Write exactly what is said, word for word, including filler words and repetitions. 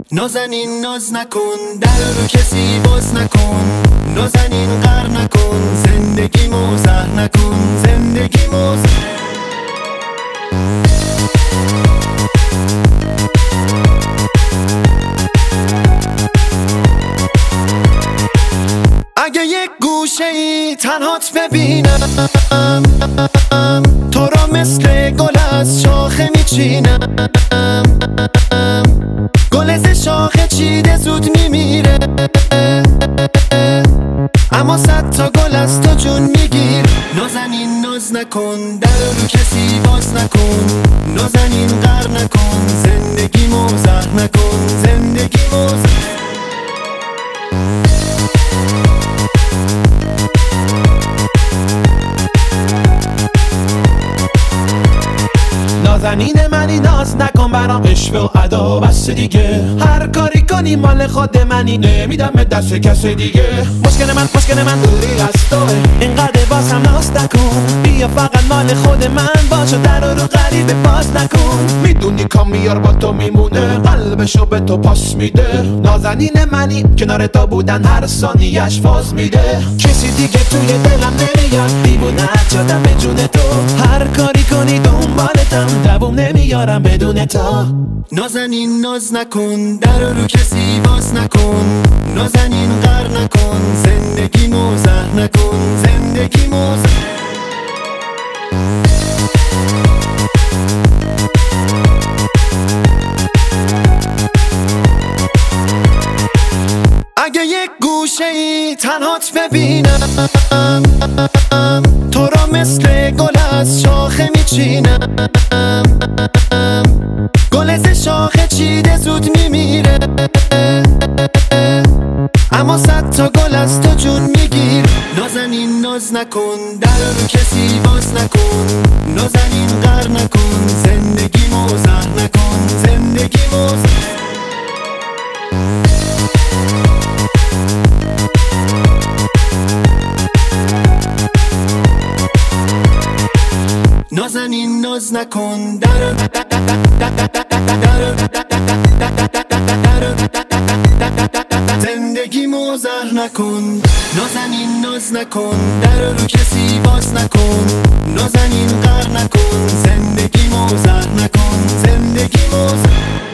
نازنین ناز نکن، در رو کسی باز نکن. نازنین غر نکن، زندگی موزه نکن، زندگی موزه. اگه یک گوشه ای تنهات ببینم، تو را مثل گل از شاخه میچینم. گل ز شاخه چیده زود میمیره، اما صد تا گل از تو جون میگیر. نازنین ناز نکن، در رو کسی باز نکن. نازنین غر نکن، زندگی موزه نکن، زندگی موزه. نازنین منی ناز نکن برام عشق و ادا بس دیگه. هر کاری کنی مال خود منی، نمیدم به دست کس دیگه. مشکل من مشکل من دوری از توه، اینقدر بازم ناز نکن. بیا فقط مال خود من باش و در رو غریبه باز نکن. میدونی کامیار با تو میمونه، قلبشو به تو پاس میده. نازنین منی کنار تو بودن هر ثانیه‌اش فاز میده. کسی دیگه توی دلم نمیاد، دیوونه شدم به جون تو. هر کاری کنی دنبالتم، دووم نمیارم بدون تو. نازنین ناز نکن، در رو کسی باز نکن. نازنین غر نکن، زندگی موزه نکن، زندگی موزه. اگه یک گوشه ای تنهات ببینم، تو را مثل گل از شاخه میچینم. گل ز شاخه چیده زود میمیره، اما صد تا گل از تو جون میگیر. نازنین ناز نکن، در رو کسی باز نکن. نازنین غر نکن، زندگی موزه نکن، زندگی موزه. نازنین ناز نکن، در زندگی موزه نکن. نازنین ناز نکن، در رو کسی باز نکن. نازنین غر نکن، زندگی موزه نکن، زندگی موزه.